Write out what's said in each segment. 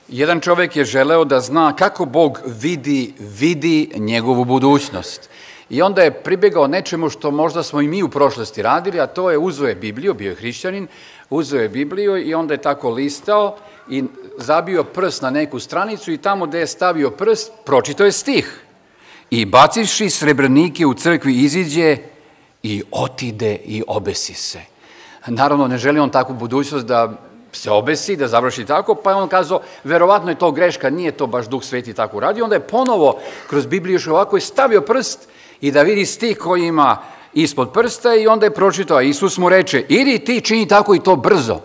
Jedan čovjek je želeo da zna kako Bog vidi njegovu budućnost. I onda je pribjegao nečemu što možda smo i mi u prošlosti radili, a to je uzeo je Bibliju, bio je hrišćanin, uzeo je Bibliju i onda je tako listao i zabio prst na neku stranicu i tamo gde je stavio prst, pročitao je stih. I bacivši srebrnike u crkvi iziđe i otide i obesi se. Naravno, ne želi on takvu budućnost da se obesi, da završi tako, pa je on kazao, verovatno je to greška, nije to baš Duh Sveti tako uradio. Onda je ponovo kroz Bibliju još ovako i stavio prst i da vidi stih koji ima ispod prsta i onda je pročitao, a Isus mu reče, idi ti čini tako i to brzo.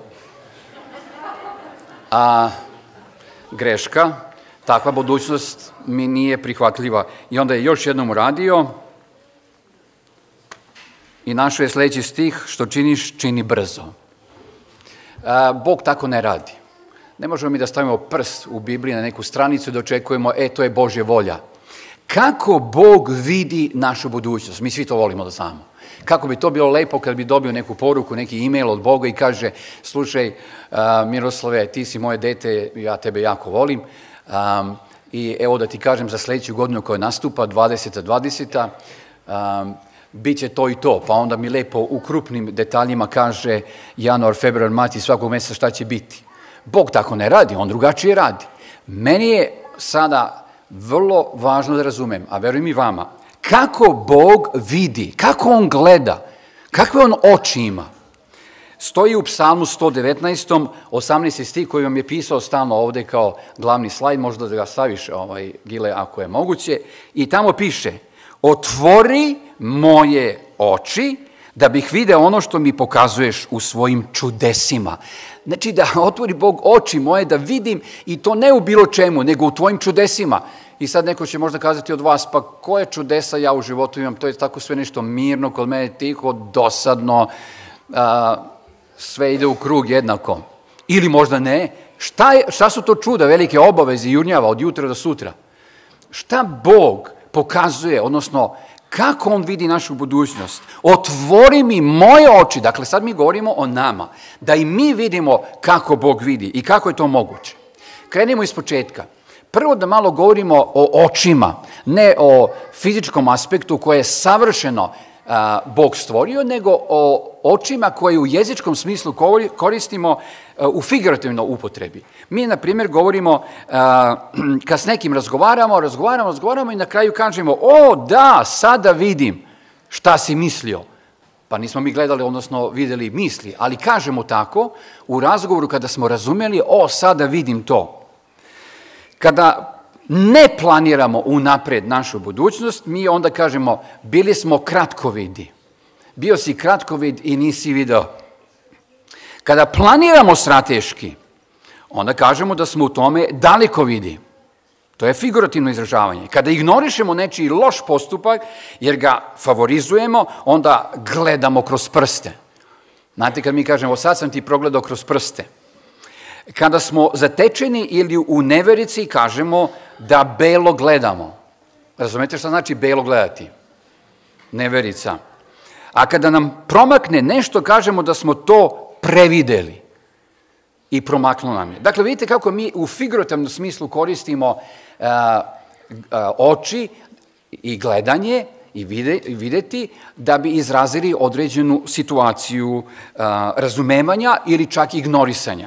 A greška, takva budućnost mi nije prihvatljiva. I onda je još jednom uradio i našao je sledeći stih, što činiš, čini brzo. Bog tako ne radi. Ne možemo mi da stavimo prst u Bibliji na neku stranicu i da očekujemo, to je Božja volja. Kako Bog vidi našu budućnost? Mi svi to volimo da znamo. Kako bi to bilo lepo kad bi dobio neku poruku, neki e-mail od Boga i kaže, slušaj, Miroslave, ti si moje dete, ja tebe jako volim i evo da ti kažem za sledeću godinu koja nastupa, 2020. Bit će to i to, pa onda mi lepo u krupnim detaljima kaže januar, februar, mart i svakog meseca šta će biti. Bog tako ne radi, on drugačije radi. Meni je sada vrlo važno da razumem, a verujem i vama, kako Bog vidi, kako on gleda, kakve on oči ima. Stoji u Psalmu 119. 18. stih koji vam je pisao stalno ovde kao glavni slajd, možda da ga staviš, Gile, ako je moguće, i tamo piše, otvori moje oči da bih video ono što mi pokazuješ u svojim čudesima. Znači da otvori Bog oči moje da vidim i to ne u bilo čemu, nego u tvojim čudesima. I sad neko će možda kazati od vas, pa koje čudesa ja u životu imam, to je tako sve nešto mirno, kod mene tiho, dosadno, sve ide u krug jednako. Ili možda ne. Šta su to čuda, velike obaveze jurnjava od jutra do sutra? Šta Bog pokazuje, odnosno kako on vidi našu budućnost? Otvori mi moje oči, dakle sad mi govorimo o nama, da i mi vidimo kako Bog vidi i kako je to moguće. Krenimo iz početka. Prvo da malo govorimo o očima, ne o fizičkom aspektu koje je savršeno Bog stvorio, nego o očima koje u jezičkom smislu koristimo u figurativnoj upotrebi. Mi, na primjer, govorimo, kad s nekim razgovaramo i na kraju kažemo, da, sada vidim šta si mislio. Pa nismo mi gledali, odnosno videli misli, ali kažemo tako u razgovoru kada smo razumeli, sada vidim to. Kada ne planiramo unapred našu budućnost, mi onda kažemo, bili smo kratkovidi. Bio si kratkovid i nisi video. Kada planiramo strateški, onda kažemo da smo u tome dalekovidi. To je figurativno izražavanje. Kada ignorišemo nečiji loš postupak, jer ga favorizujemo, onda gledamo kroz prste. Znate, kad mi kažemo, sad sam ti progledao kroz prste. Kada smo zatečeni ili u neverici, kažemo da belo gledamo. Razumete šta znači belo gledati? Neverica. A kada nam promakne nešto, kažemo da smo to prevideli i promaklo nam je. Dakle, vidite kako mi u figurativnom smislu koristimo oči i gledanje i videti da bi izrazili određenu situaciju razumevanja ili čak ignorisanja.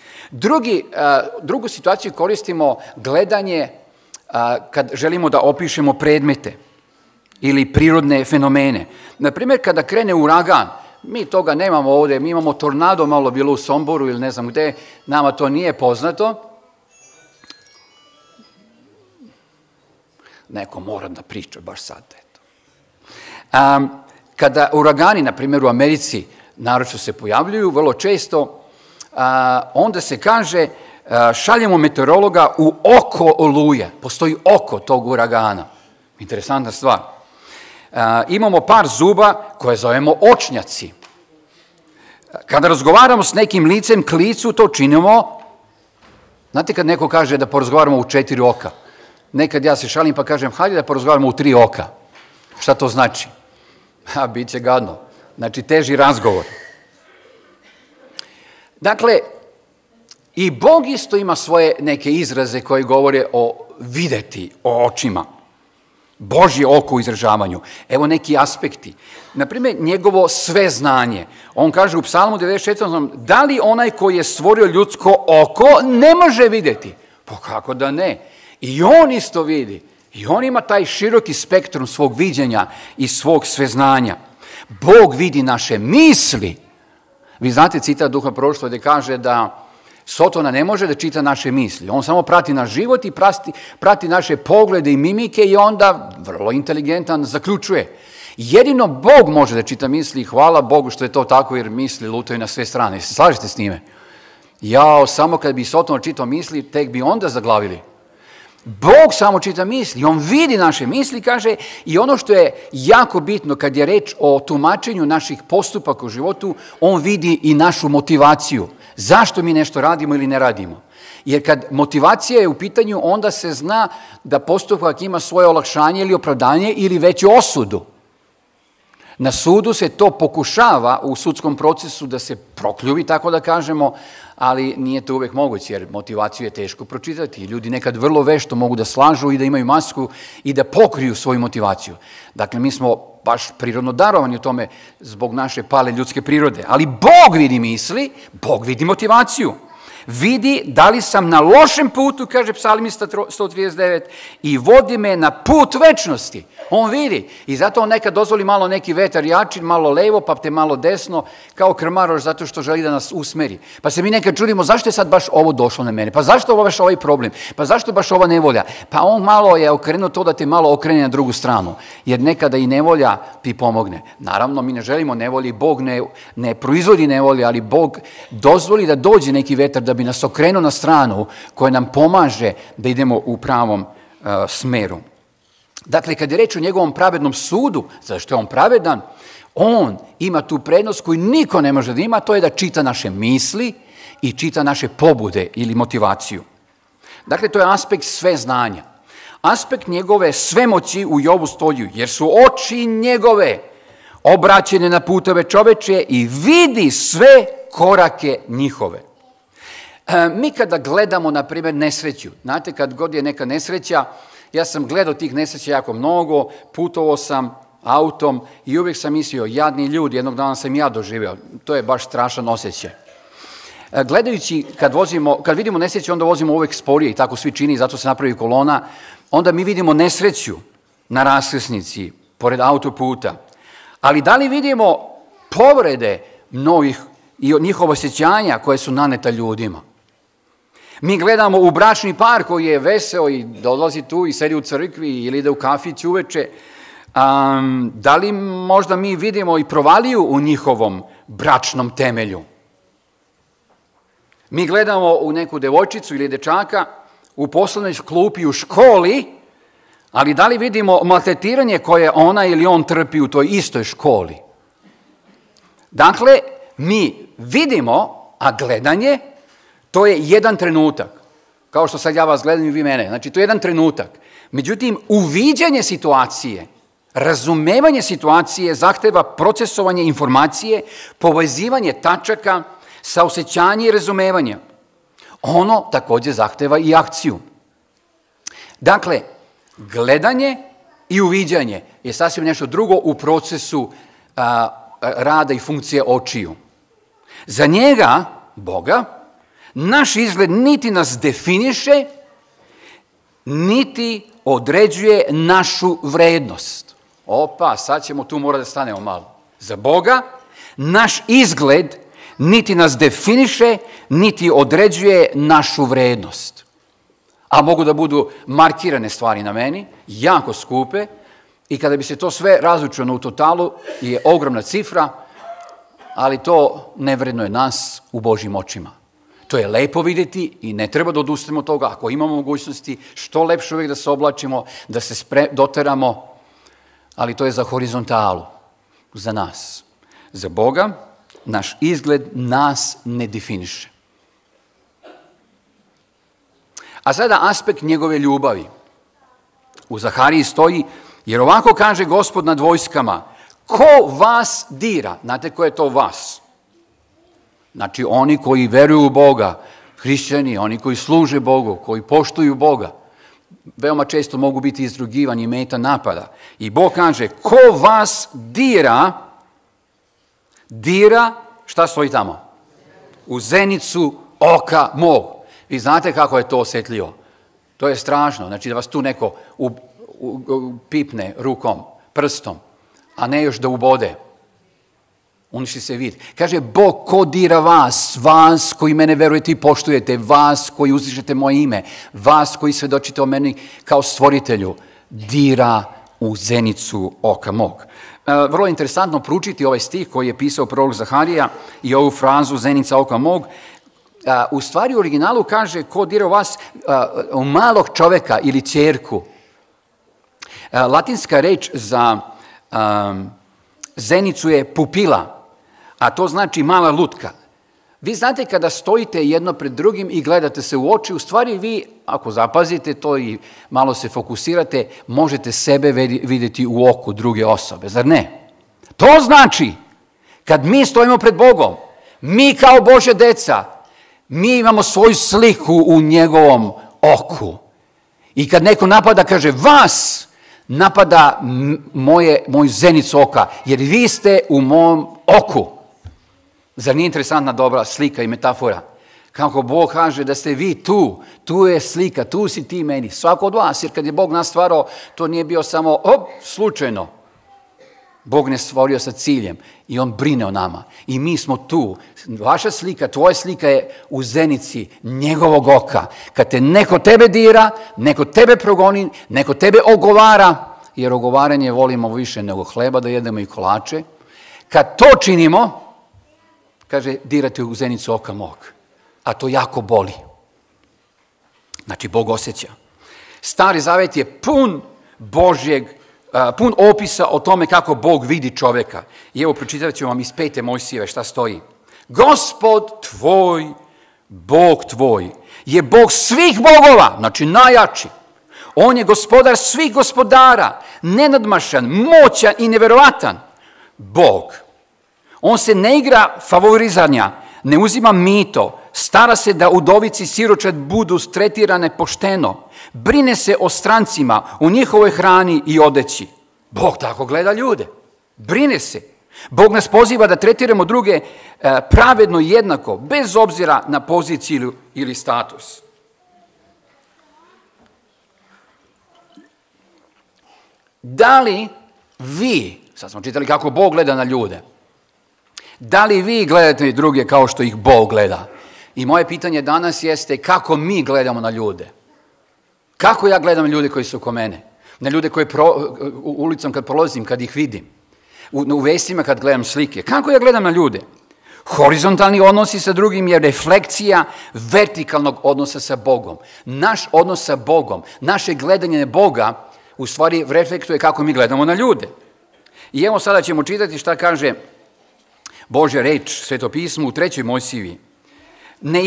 Drugu situaciju koristimo gledanje kad želimo da opišemo predmete ili prirodne fenomene. Naprimjer, kada krene uragan, mi toga nemamo ovde, mi imamo tornado malo bilo u Somboru ili ne znam gde, nama to nije poznato. Neko mora da priča baš sad, eto. Kada uragani, na primjer u Americi, naročito se pojavljuju, vrlo često, onda se kaže, šaljemo meteorologa u oko oluje. Postoji oko tog uragana. Interesantna stvar. Imamo par zuba koje zovemo očnjaci. Kada razgovaramo s nekim licem k licu, to činimo. Znate kad neko kaže da porazgovaramo u 4 oka? Nekad ja se šalim pa kažem, hajde da porazgovaramo u 3 oka. Šta to znači? Bit će gadno. Znači, teži razgovor. Dakle, I Bog isto ima svoje neke izraze koje govore o videti, o očima. Božje oko u izražavanju. Evo neki aspekti. Naprimjer, njegovo sve znanje. On kaže u Psalmu 94. Da li onaj koji je stvorio ljudsko oko ne može vidjeti? Pa kako da ne? I on isto vidi. I on ima taj široki spektrum svog viđenja i svog sveznanja. Bog vidi naše misli. Vi znate citat Duha proroštva gdje kaže da Sotona ne može da čita naše misli. On samo prati naš život i prati naše poglede i mimike i onda vrlo inteligentan zaključuje. Jedino Bog može da čita misli i hvala Bogu što je to tako jer misli lutaju na sve strane. Se slažete s njime? Samo kad bi Sotona čitao misli, tek bi onda zaglavili. Bog samo čita misli, on vidi naše misli, kaže, i ono što je jako bitno kad je reč o tumačenju naših postupaka u životu, on vidi i našu motivaciju. Zašto mi nešto radimo ili ne radimo? Jer kad motivacija je u pitanju, onda se zna da postupak ima svoje olakšanje ili opravdanje ili veću osudu. Na sudu se to pokušava u sudskom procesu da se prokljuvi, tako da kažemo, ali nije to uvek moguće, jer motivaciju je teško pročitati. Ljudi nekad vrlo vešto mogu da slažu i da imaju masku i da pokriju svoju motivaciju. Dakle, mi smo baš prirodno darovani u tome zbog naše pale ljudske prirode. Ali Bog vidi misli, Bog vidi motivaciju. Vidi da li sam na lošem putu, kaže Psalmista 139, i vodi me na put večnosti. On vidi i zato on nekad dozvoli malo neki vetar jači, malo levo, pa te malo desno, kao krmaroš zato što želi da nas usmeri. Pa se mi nekad čudimo zašto je sad baš ovo došlo na mene, pa zašto ovo baš ovaj problem, pa zašto baš ova nevolja. Pa on malo je okrenuo to da te malo okrene na drugu stranu, jer nekada i nevolja ti pomogne. Naravno, mi ne želimo nevolje, Bog ne proizvodi nevolje, ali Bog dozvoli da dođe neki vetar da bi nas okrenuo na stranu koja nam pomaže da idemo u pravom smeru. Dakle, kad je reč o njegovom pravednom sudu, zašto je on pravedan, on ima tu prednost koju niko ne može da ima, to je da čita naše misli i čita naše pobude ili motivaciju. Dakle, to je aspekt sve znanja. Aspekt njegove svemoći u Jobu stoji, jer su oči njegove obraćene na puteve čoveče i vidi sve korake njihove. Mi kada gledamo, na primjer, nesreću, znate, kad god je neka nesreća, ja sam gledao tih nesreća jako mnogo, putovao sam autom i uvijek sam mislio, jadni ljudi, jednog dana sam ja doživio, to je baš strašan osjećaj. Gledajući, kad vidimo nesreću, onda vozimo uvijek sporije i tako svi čini, zato se napravi kolona, onda mi vidimo nesreću na raskrsnici, pored autoputa, ali da li vidimo povrede mnogih i njihova osjećanja koje su naneta ljudima? Mi gledamo u bračni par koji je veseo i dolazi tu i sedi u crkvi ili ide u kafić uveče. Da li možda mi vidimo i provaliju u njihovom bračnom temelju? Mi gledamo u neku devojčicu ili dečaka u poslovnoj klupi u školi, ali da li vidimo maltretiranje koje ona ili on trpi u toj istoj školi? Dakle, mi vidimo, a gledanje, to je jedan trenutak. Kao što sad ja vas gledam i vi mene. Znači, to je jedan trenutak. Međutim, uviđanje situacije, razumevanje situacije zahteva procesovanje informacije, povezivanje tačaka, saosećanje i razumevanje. Ono također zahteva i akciju. Dakle, gledanje i uviđanje je sasvim nešto drugo u procesu rada i funkcije očiju. Za njega, Boga, naš izgled niti nas definiše, niti određuje našu vrednost. Opa, sad ćemo tu morati da stanemo malo. Za Boga, naš izgled niti nas definiše, niti određuje našu vrednost. A mogu da budu markirane stvari na meni, jako skupe, i kada bi se to sve razlučeno u totalu, je ogromna cifra, ali to ne vrednuje nas u Božjim očima. To je lepo vidjeti i ne treba da odustanemo od toga. Ako imamo mogućnosti, što lepše uvijek da se oblačimo, da se doteramo, ali to je za horizontalu, za nas. Za Boga, naš izgled nas ne definiše. A sada aspekt njegove ljubavi. U Zahariji stoji, jer ovako kaže Gospod nad vojskama, ko vas dira? Znate ko je to vas? Znači oni koji veruju u Boga, hrišćani, oni koji služe Bogu, koji poštuju Boga, veoma često mogu biti izrugivani i meta napada. I Bog kaže, ko vas dira, šta stoji tamo? U zenicu oka mog. Vi znate kako je to osjetljivo. To je strašno. Znači da vas tu neko pipne rukom, prstom, a ne još da ubode. Uništi se vid. Kaže, Bog ko dira vas koji mene verujete i poštujete, vas koji uzdižete moje ime, vas koji svedočite o meni kao stvoritelju, dira u zenicu oka mog. Vrlo interesantno proučiti ovaj stih koji je pisao prorok Zaharija i ovu frazu zenica oka mog. U stvari u originalu kaže ko dira u vas u malog čoveka ili ćerku. Latinska reč za zenicu je pupila, a to znači mala lutka. Vi znate kada stojite jedno pred drugim i gledate se u oči, u stvari vi, ako zapazite to i malo se fokusirate, možete sebe vidjeti u oku druge osobe, zar ne? To znači, kad mi stojimo pred Bogom, mi kao Božja deca, mi imamo svoju sliku u njegovom oku. I kad neko napada, kaže, vas napada moju zenicu oka, jer vi ste u mom oku. Zar nije interesantna dobra slika i metafora? Kako Bog kaže da ste vi tu je slika, tu si ti meni, svako od vas, jer kad je Bog nas stvarao, to nije bio samo slučajno. Bog ne stvorio sa ciljem i on brine o nama. I mi smo tu. Vaša slika, tvoja slika je u zenici njegovog oka. Kad te neko tebe dira, neko tebe progoni, neko tebe ogovara, jer ogovaranje volimo više nego hleba da jedemo i kolače. Kad to činimo, kaže, dirate u zenicu oka mog. A to jako boli. Znači, Bog osjeća. Stari Zavet je pun pun opisa o tome kako Bog vidi čoveka. I evo, pročitat ću vam iz 5. Mojsijeve šta stoji. Gospod tvoj, Bog tvoj, je Bog svih bogova, znači najjači. On je gospodar svih gospodara, nenadmašan, moćan i neverovatan. Bog. On se ne igra favorizanja, ne uzima mito, stara se da udovici siročad budu tretirane pošteno, brine se o strancima, u njihovoj hrani i odeći. Bog tako gleda ljude, brine se. Bog nas poziva da tretiramo druge pravedno i jednako, bez obzira na poziciju ili status. Da li vi, sad smo čitali kako Bog gleda na ljude, da li vi gledate druge kao što ih Bog gleda? I moje pitanje danas jeste kako mi gledamo na ljude. Kako ja gledam na ljude koji su oko mene? Na ljude koje ulicom kad prolazim, kad ih vidim. U vestima kad gledam slike. Kako ja gledam na ljude? Horizontalni odnosi sa drugim je refleksija vertikalnog odnosa sa Bogom. Naš odnos sa Bogom, naše gledanje na Boga u stvari reflektuje kako mi gledamo na ljude. I evo sada ćemo čitati šta kaže Božja reč, Svetopismu u 3. Mojsijevi. Ne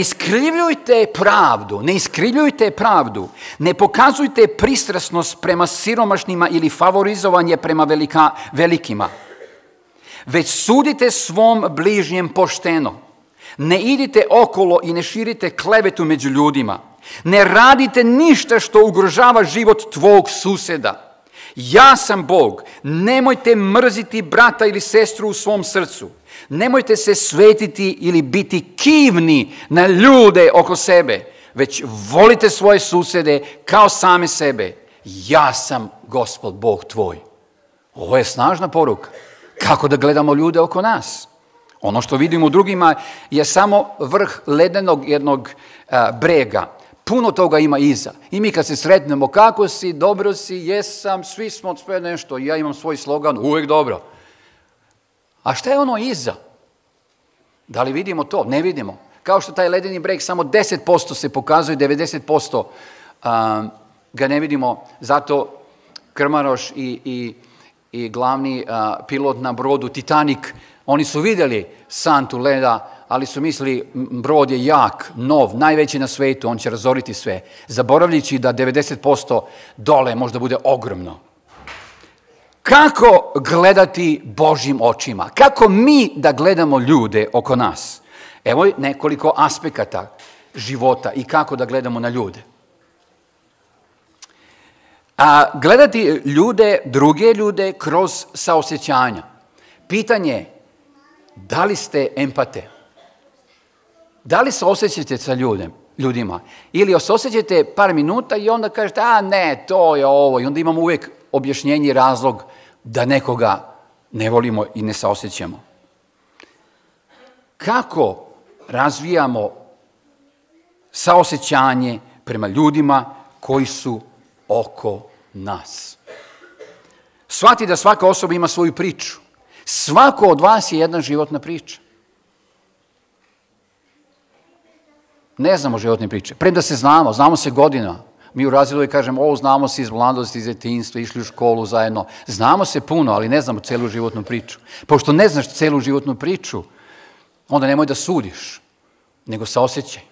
iskrivljujte pravdu, ne pokazujte pristrasnost prema siromašnima ili favorizovanje prema velikima, već sudite svom bližnjem pošteno. Ne idite okolo i ne širite klevetu među ljudima. Ne radite ništa što ugrožava život tvog suseda. Ja sam Bog, nemojte mrziti brata ili sestru u svom srcu. Nemojte se svetiti ili biti kivni na ljude oko sebe, već volite svoje susede kao same sebe. Ja sam Gospod Bog tvoj. Ovo je snažna poruka. Kako da gledamo ljude oko nas? Ono što vidimo u drugima je samo vrh ledenog jednog brega. Puno toga ima iza. I mi kad se sretnemo, kako si, dobro si, jesam, svi smo sve nešto. Ja imam svoj slogan, uvijek dobro. A šta je ono iza? Da li vidimo to? Ne vidimo. Kao što taj ledeni breg samo 10% se pokazuje, 90% ga ne vidimo. Zato Krmaroš i glavni pilot na brodu Titanic, oni su vidjeli santu leda, ali su mislili brod je jak, nov, najveći na svetu, on će razoriti sve, zaboravljajući da 90% dole možda bude ogromno. Kako gledati Božjim očima? Kako mi da gledamo ljude oko nas? Evo nekoliko aspekata života i kako da gledamo na ljude. A gledati druge ljude kroz saosjećanja. Pitanje je, da li ste empate? Da li se osjećate sa ljudima? Ili se osjećate par minuta i onda kažete, ne, to je ovo. I onda imamo uvijek objašnjenje i razlog da nekoga ne volimo i ne saosjećamo. Kako razvijamo saosjećanje prema ljudima koji su oko nas? Shvati da svaka osoba ima svoju priču. Svako od vas je jedna životna priča. Ne znamo životne priče. Premda se znamo se godina. Mi u razredu kažemo, znamo se iz mladosti, iz djetinjstva, išli u školu zajedno. Znamo se puno, ali ne znamo celu životnu priču. Pošto ne znaš celu životnu priču, onda nemoj da sudiš, nego saosjećaj.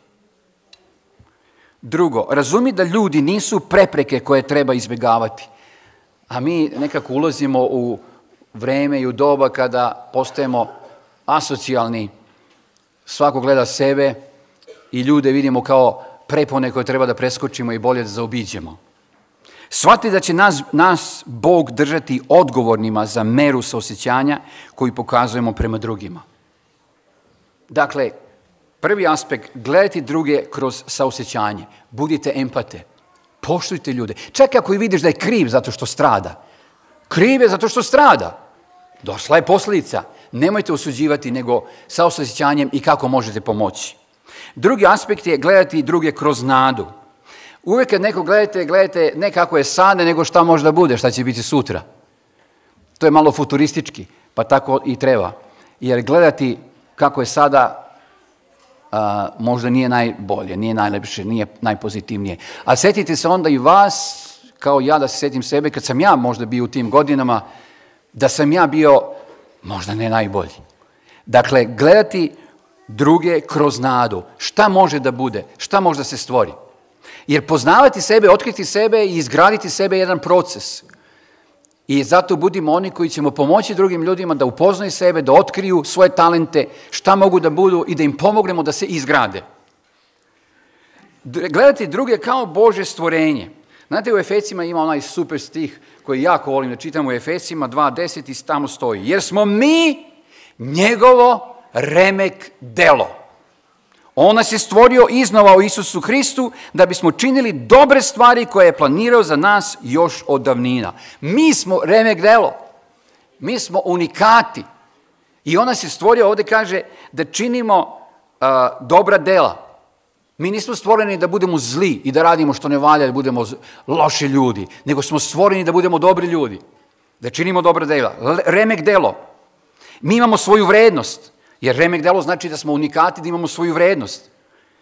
Drugo, razumi da ljudi nisu prepreke koje treba izbjegavati. A mi nekako ulazimo u vreme i u doba kada postajemo asocijalni. Svako gleda sebe i ljude vidimo kao prepone koje treba da preskočimo i bolje da zaobiđemo. Shvati da će nas Bog držati odgovornima za meru saosjećanja koju pokazujemo prema drugima. Dakle, prvi aspekt, gledajte druge kroz saosjećanje. Budite empate. Poštujte ljude. Čak ako i vidiš da je kriv zato što strada. Kriv je zato što strada. Došla je posljedica. Nemojte osuđivati, nego saosjećanjem i kako možete pomoći. Drugi aspekt je gledati druge kroz nadu. Uvijek kad neko gledajte ne kako je sada, nego šta može da bude, šta će biti sutra. To je malo futuristički, pa tako i treba. Jer gledati kako je sada možda nije najbolje, nije najlepše, nije najpozitivnije. A sjetite se onda i vas, kao ja da se sjetim sebe, kad sam ja možda bio u tim godinama, da sam ja bio možda ne najbolji. Dakle, gledati druge kroz nadu. Šta može da bude? Šta može da se stvori? Jer poznavati sebe, otkriti sebe i izgraditi sebe je jedan proces. I zato budimo oni koji ćemo pomoći drugim ljudima da upoznaju sebe, da otkriju svoje talente, šta mogu da budu i da im pomognemo da se izgrade. Gledati druge kao Božje stvorenje. Znate, u Efesima ima onaj super stih koji jako volim da čitam u Efesima 2.10 i tamo stoji. Jer smo mi njegovo remek delo. On nas je stvorio iznova u Isusu Hristu da bismo činili dobre stvari koje je planirao za nas još od davnina. Mi smo remek delo. Mi smo unikati. I on nas je stvorio, ovdje kaže, da činimo dobra dela. Mi nismo stvoreni da budemo zli i da radimo što ne valja, da budemo loši ljudi, nego smo stvoreni da budemo dobri ljudi, da činimo dobra dela. Remek delo. Mi imamo svoju vrednost. Jer remek delo znači da smo unikati, da imamo svoju vrednost.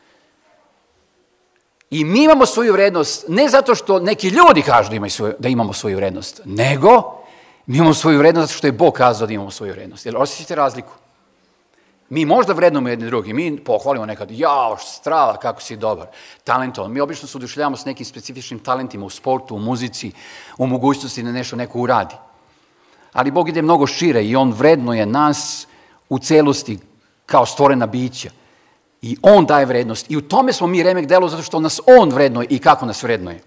I mi imamo svoju vrednost ne zato što neki ljudi kažu da imamo svoju vrednost, nego mi imamo svoju vrednost zato što je Bog kazao da imamo svoju vrednost. Jel osjećate razliku? Mi možda vrednujemo jedni drugi, mi pohvalimo nekad, strava, kako si dobar, talentovan. Mi obično se oduševljavamo s nekim specifičnim talentima u sportu, u muzici, u mogućnosti da nešto neko uradi. Ali Bog ide mnogo šire i On vrednuje nas u celosti kao stvorena bića. I On daje vrednost. I u tome smo mi remek delo zato što nas On vrednuje i kako nas vrednuje.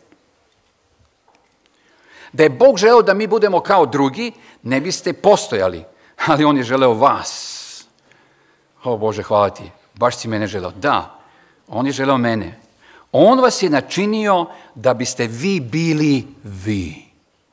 Da je Bog želeo da mi budemo kao drugi, ne biste postojali. Ali On je želeo vas. O Bože, hvala ti. Baš si mene želeo. Da, On je želeo mene. On vas je načinio da biste vi bili vi.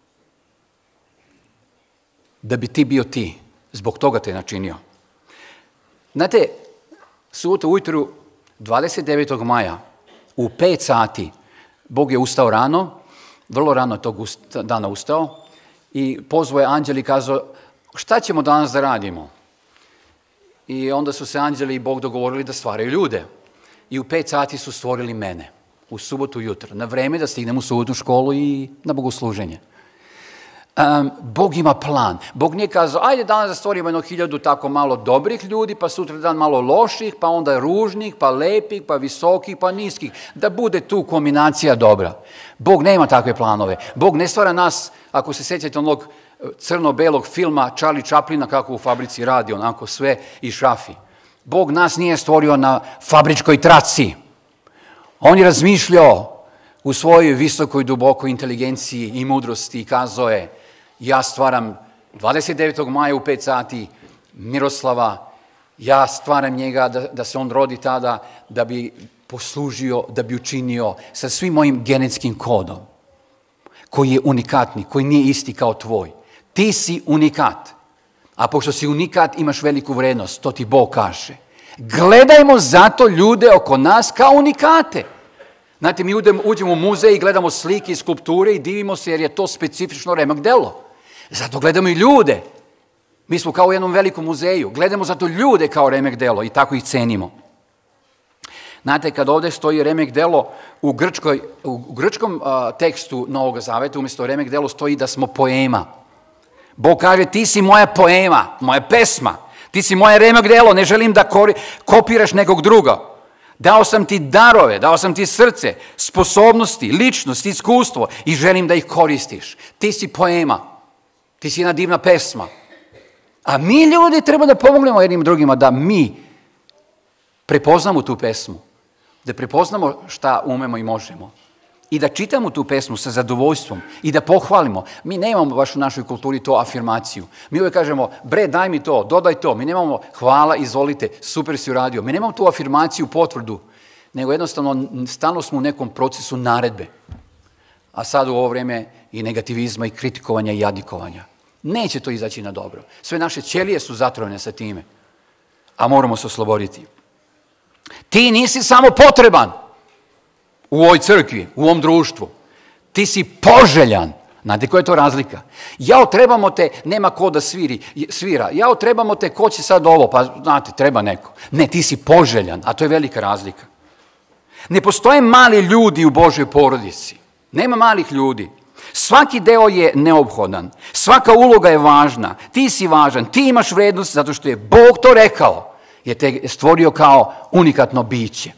Da bi ti bio ti. Zbog toga te je načinio. Znate, subotu ujutru 29. maja u 5 sati Bog je ustao rano, vrlo rano tog dana ustao i pozvao je anđeli i kazao šta ćemo danas da radimo? I onda su se anđeli i Bog dogovorili da stvaraju ljude. I u 5 sati su stvorili mene u subotu ujutro, na vreme da stignem u subotnu školu i na bogosluženje. Bog ima plan. Bog nije kazao, ajde danas da stvorimo 1000 tako malo dobrih ljudi, pa sutra dan malo loših, pa onda ružnih, pa lepih, pa visokih, pa niskih. Da bude tu kombinacija dobra. Bog nema takve planove. Bog ne stvara nas, ako se sjećate onog crno-belog filma Charlie Chaplina kako u fabrici radi, onako sve i šrafi. Bog nas nije stvorio na fabričkoj traci. On je razmišljao u svojoj visokoj, dubokoj inteligenciji i mudrosti i kazao je, ja stvaram 29. maja u 5 sati Miroslava, ja stvaram njega da se on rodi tada, da bi poslužio, da bi učinio sa svim mojim genetskim kodom, koji je unikatni, koji nije isti kao tvoj. Ti si unikat, a pošto si unikat imaš veliku vrednost, to ti Bog kaže. Gledajmo zato ljude oko nas kao unikate. Znate, mi uđemo u muzej i gledamo slike i skulpture i divimo se jer je to specifično remek delo. Zato gledamo i ljude. Mi smo kao u jednom velikom muzeju. Gledamo zato ljude kao remek delo i tako ih cenimo. Znate, kad ovdje stoji remek delo, u grčkom tekstu Novog Zaveta, umjesto remek delo stoji da smo poema. Bog kaže, ti si moja poema, moja pesma, ti si moje remek delo, ne želim da kopiraš nekog druga. Dao sam ti darove, dao sam ti srce, sposobnosti, ličnost, iskustvo i želim da ih koristiš. Ti si poema, ti si jedna divna pesma. A mi ljudi treba da pomognemo jednim drugima da mi prepoznamo tu pesmu, da prepoznamo šta umemo i možemo i da čitamo tu pesmu sa zadovoljstvom i da pohvalimo. Mi nemamo baš u našoj kulturi to afirmaciju. Mi uvijek kažemo, bre, daj mi to, dodaj to. Mi nemamo hvala, izvolite, super si uradio. Mi nemamo tu afirmaciju, potvrdu, nego jednostavno stalno smo u nekom procesu naredbe. A sad u ovo vrijeme i negativizma i kritikovanja i jadikovanja. Neće to izaći na dobro. Sve naše ćelije su zatrovane sa time, a moramo se osloboditi. Ti nisi samo potreban u ovoj crkvi, u ovom društvu. Ti si poželjan. Znate koja je to razlika? Jao, trebamo te, nema ko da svira. Jao, trebamo te, ko će sad ovo? Pa, znate, treba neko. Ne, ti si poželjan, a to je velika razlika. Ne postoje mali ljudi u Božoj porodici. Nema malih ljudi. Svaki deo je neophodan. Svaka uloga je važna. Ti si važan, ti imaš vrednost zato što je Bog to rekao. Je te stvorio kao unikatno biće.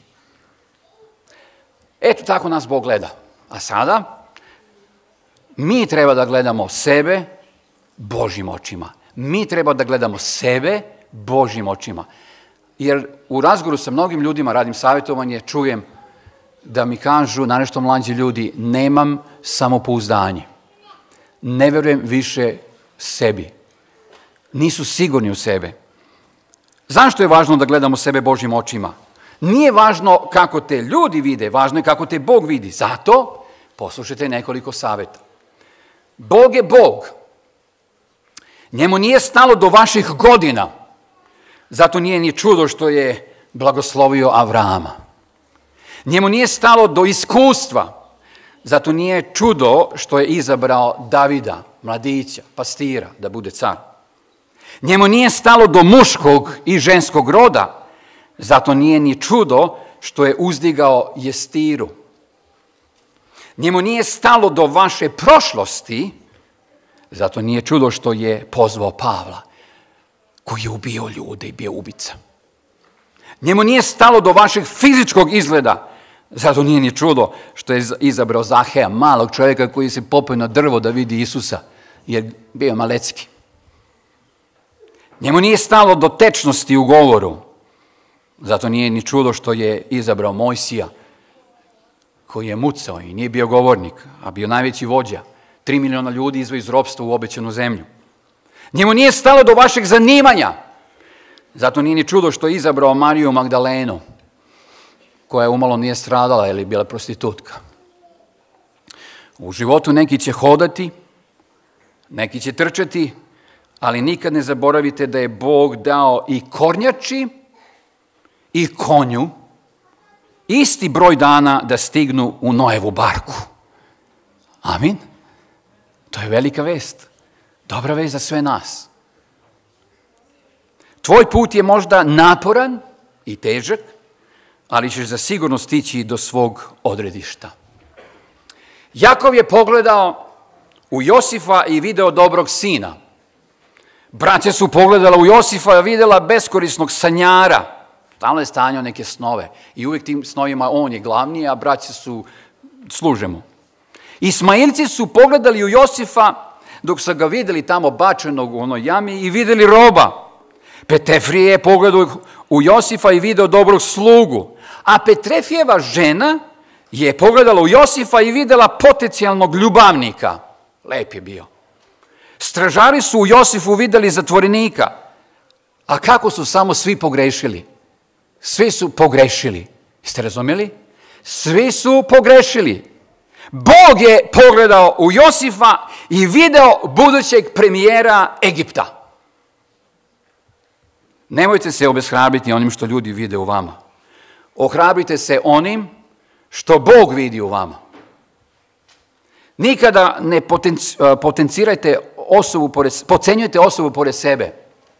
Eto tako nas Bog gleda. A sada mi treba da gledamo sebe Božjim očima. Mi treba da gledamo sebe Božjim očima. Jer u razgovoru sa mnogim ljudima, radim savjetovanje, čujem da mi kažu, na nešto mlađi ljudi, nemam samopouzdanje. Ne verujem više sebi. Nisu sigurni u sebe. Zašto je važno da gledamo sebe Božjim očima? Nije važno kako te ljudi vide, važno je kako te Bog vidi. Zato poslušajte nekoliko savjeta. Bog je Bog. Njemu nije stalo do vaših godina. Zato nije ni čudo što je blagoslovio Avrama. Njemu nije stalo do iskustva. Zato nije čudo što je izabrao Davida, mladića, pastira, da bude car. Njemu nije stalo do muškog i ženskog roda. Zato nije ni čudo što je uzdigao Jestiru. Njemu nije stalo do vaše prošlosti. Zato nije čudo što je pozvao Pavla, koji je ubio ljude i bio ubica. Njemu nije stalo do vašeg fizičkog izgleda. Zato nije ni čudo što je izabrao Zaheja, malog čovjeka koji se popeo na drvo da vidi Isusa, jer bio malecki. Njemu nije stalo do tečnosti u govoru. Zato nije ni čudo što je izabrao Mojsija, koji je mucao i nije bio govornik, a bio najveći vođa. 3 miliona ljudi izveo iz ropstva u obećanu zemlju. Njemu nije stalo do vašeg zanimanja. Zato nije ni čudo što je izabrao Mariju Magdalenu, koja umalo nije stradala ili bila prostitutka. U životu neki će hodati, neki će trčati, ali nikad ne zaboravite da je Bog dao i kornjači i konju isti broj dana da stignu u Noevu barku. Amin. To je velika vest. Dobra vest za sve nas. Tvoj put je možda naporan i težak, ali ćeš za sigurno stići do svog odredišta. Jakov je pogledao u Josifa i video dobrog sina. Braća su pogledala u Josifa i vidjela beskorisnog sanjara. Stalno je stanjao neke snove i uvijek tim snovima on je glavniji, a braća su služe mu. Ismailci su pogledali u Josifa dok su ga vidjeli tamo bačenog u onoj jami i vidjeli roba. Petefrije je pogledao u Josifa i video dobrog slugu. A Petrefijeva žena je pogledala u Josifa i videla potencijalnog ljubavnika. Lep je bio. Stražari su u Josifu videli zatvorenika. A kako su samo svi pogrešili? Svi su pogrešili. Jeste razumjeli? Svi su pogrešili. Bog je pogledao u Josifa i video budućeg premijera Egipta. Nemojte se obeshrabriti onim što ljudi vide u vama. Ohrabrite se onim što Bog vidi u vama. Nikada ne potcenjujete osobu pored sebe.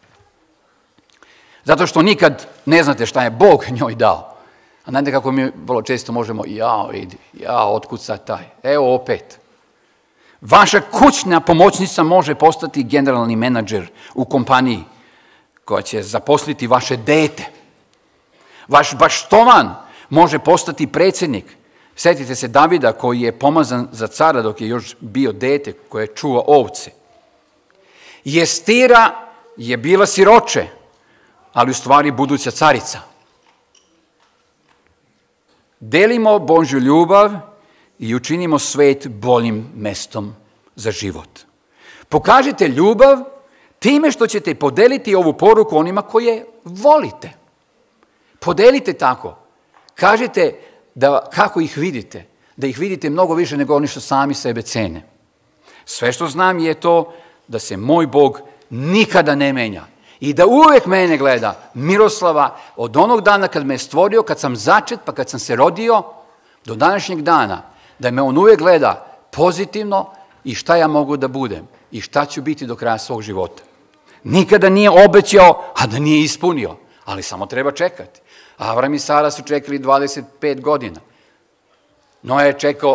Zato što nikad ne znate šta je Bog njoj dao. A znate kako mi vrlo često možemo, otkud sad taj? Evo opet. Vaša kućna pomoćnica može postati generalni menadžer u kompaniji koja će zaposliti vaše dete. Vaš baštovan može postati predsjednik. Sjetite se Davida koji je pomazan za cara dok je još bio dete koje čuva ovce. Jestira je bila siroče, ali u stvari buduća carica. Delimo Božju ljubav i učinimo svet boljim mestom za život. Pokažite ljubav time što ćete podeliti ovu poruku onima koje volite. Podelite tako. Kažite kako ih vidite. Da ih vidite mnogo više nego oni što sami sebe cene. Sve što znam je to da se moj Bog nikada ne menja. I da uvijek mene gleda, Miroslava, od onog dana kad me je stvorio, kad sam začet, pa kad sam se rodio, do današnjeg dana, da me on uvijek gleda pozitivno i šta ja mogu da budem i šta ću biti do kraja svog života. Nikada nije obećao, a da nije ispunio, ali samo treba čekati. Avram i Sara su čekali 25 godina. Noe je čekao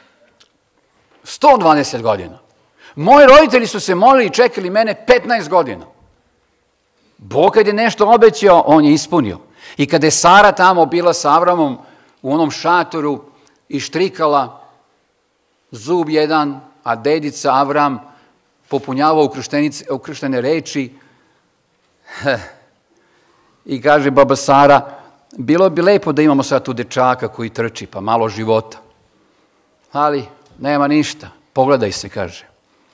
120 godina. Moji roditelji su se molili i čekali mene 15 godina. Bog kad je nešto obećao, on je ispunio. I kada je Sara tamo bila sa Avramom u onom šatoru i štrikala zub jedan, a dedica Avram popunjava ukrštene reči i kaže baba Sara, bilo bi lepo da imamo sad tu dečaka koji trči, pa malo života. Ali nema ništa, pogledaj se, kaže.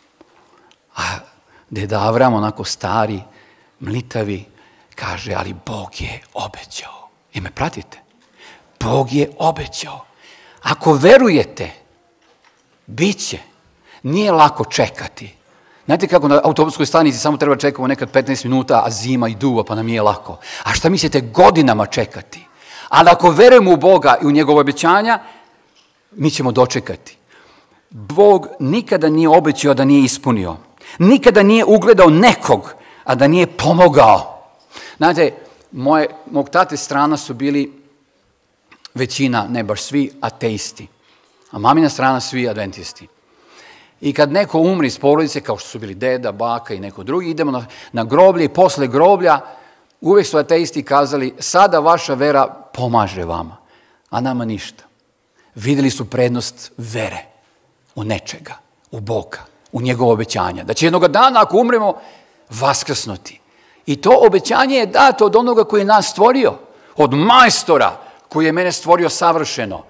A deda Avram, onako stari, mlitavi, kaže, ali Bog je obećao. I me pratite? Bog je obećao. Ako verujete, bit će. Nije lako čekati. Znate kako na autobuskoj stanici samo treba čekamo nekad 15 minuta, a zima i duva, pa nam nije lako. A šta mislite godinama čekati? Ali ako verujemo u Boga i u njegove obećanja, mi ćemo dočekati. Bog nikada nije obećao da nije ispunio. Nikada nije ugledao nekog, a da nije pomogao. Znate, mog tate strana su bili većina, ne baš svi, ateisti. A mamina strana svi adventisti. I kad neko umri iz porodice, kao što su bili deda, baka i neko drugi, idemo na groblje i posle groblja uvijek su ateisti kazali, sada vaša vera pomaže vama, a nama ništa. Vidjeli su prednost vere u nečega, u Boga, u njegovo obećanja. Da će jednoga dana, ako umremo, vaskrsnuti. I to obećanje je dato od onoga koji je nas stvorio, od majstora koji je mene stvorio savršeno.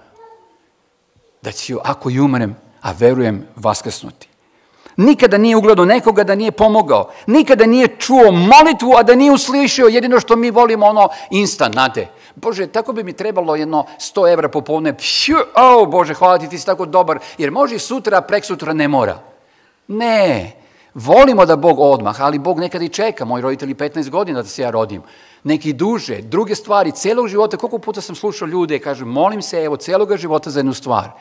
Da će, ako i umrem, a verujem, vaskrsnuti. Nikada nije ugledao nekoga da nije pomogao. Nikada nije čuo molitvu, a da nije uslišio. Jedino što mi volimo ono instant, znate. Bože, tako bi mi trebalo jedno 100 evra popolne. Bože, hvala ti, ti si tako dobar. Jer može i sutra, a preksutra ne mora. Ne, volimo da Bog odmah, ali Bog nekad i čeka. Moji roditelji 15 godina da se ja rodim. Neki duže, druge stvari, celog života. Koliko puta sam slušao ljude i kažem, molim se, evo, celoga života za jednu stvar.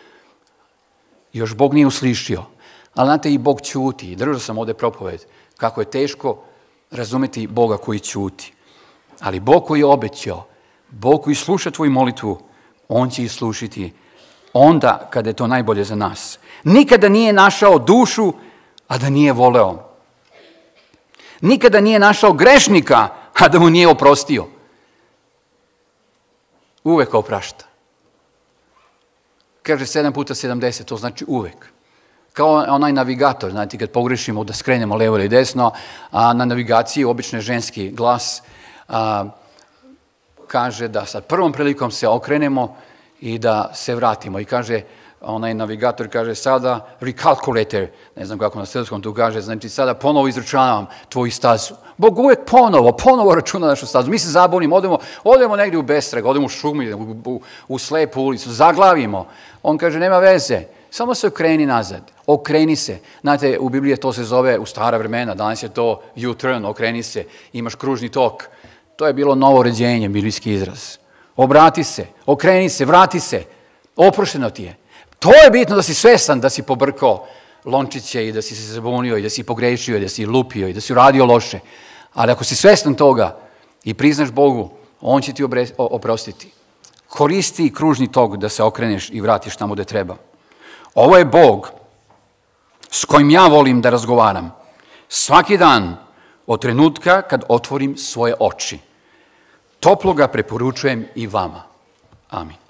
Još Bog nije uslišio. Ali znate, i Bog ćuti. I držao sam ovdje propoved. Kako je teško razumjeti Boga koji ćuti. Ali Bog koji je obećao, Bog koji sluša tvoju molitvu, on će ih slušiti onda kada je to najbolje za nas. Nikada nije našao dušu, a da nije voleo. Nikada nije našao grešnika, a da mu nije oprostio. Uvek oprašta. Kaže 7 puta 70, to znači uvek. Kao onaj navigator, znate, kad pogrešimo da skrenemo levo ili desno, a na navigaciji obično ženski glas kaže da sa prvom prilikom se okrenemo i da se vratimo. I kaže, onaj navigator kaže, sada recalculator, ne znam kako na srpskom tu kaže, znači sada ponovo izračunavam tvoju stazu. Bog uvijek ponovo računa našu stazu. Mi se zabunimo, odemo negdje u bestrag, odemo u šumi, u slepu ulicu, zaglavimo. On kaže, nema veze, samo se okreni nazad, okreni se. Znate, u Bibliji to se zove u stara vremena, danas je to U-turn, okreni se, imaš kružni tok. To je bilo novo rođenje, biblijski izraz. Obrati se, okreni se, vrati se, oprošteno ti je. To je bitno da si svestan da si pobrkao lončiće i da si se zabunio i da si pogrešio i da si lupio i da si uradio loše. Ali ako si svestan toga i priznaš Bogu, On će ti oprostiti. Koristi kružni tok da se okreneš i vratiš tamo gde treba. Ovo je Bog s kojim ja volim da razgovaram. Svaki dan od trenutka kad otvorim svoje oči. Toplo ga preporučujem i vama. Amin.